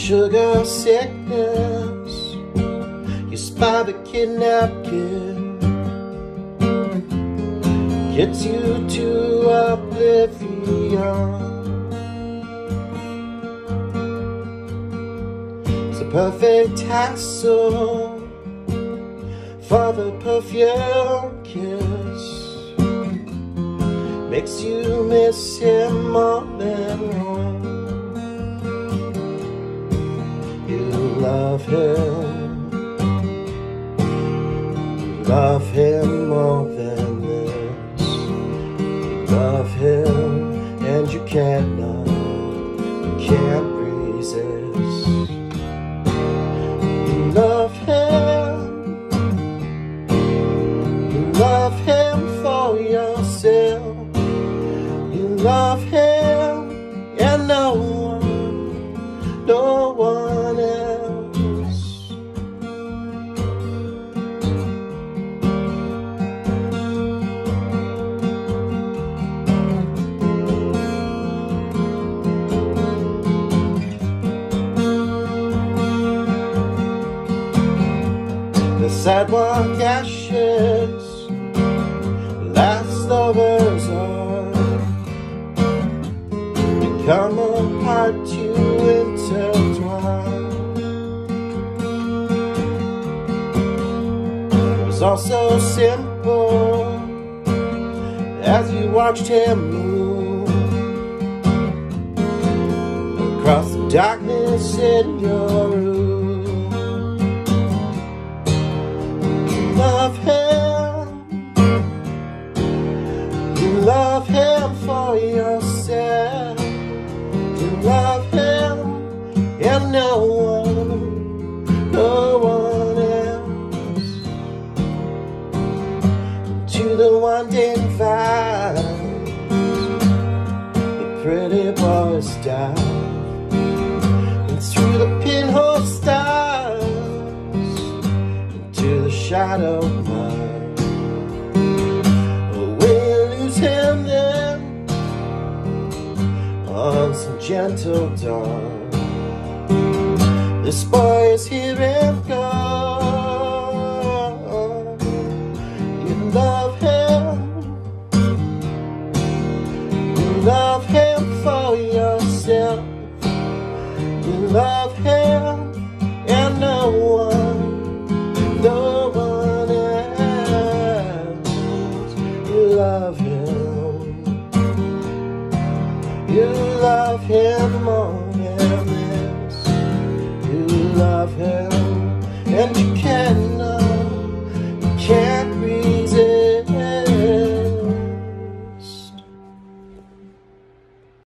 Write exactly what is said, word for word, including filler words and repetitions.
sugar sickness, you spy the kidnapped kid, gets you to oblivion. It's a perfect hassle for the perfume kiss, makes you miss him more than one. You love him, you love him more than this. You love him and you cannot, you can't resist. You love him, you love him for yourself. You love him and no one, no one else. The sidewalk ashes, last lovers are, come apart to intertwine. It was all so simple as you watched him move across the darkness in your room. You love him, you love him for yourself. You love him and no one, no one else. To the winding vines, the pretty boys dive, and through the pinhole stars, into the shadow mine. We lose him then on some gentle dawn. This boy is here and gone. You love him, you love him for yourself. You love him and no one, no one else. You love him, you love him more than this. You love him.